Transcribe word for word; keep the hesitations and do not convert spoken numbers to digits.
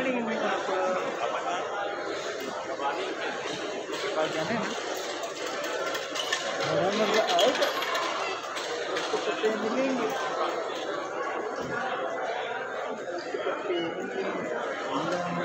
गाड़ी में आप जाने ना मतलब आएगा उसको पत्ते मिलेंगे पत्ते मिलेंगे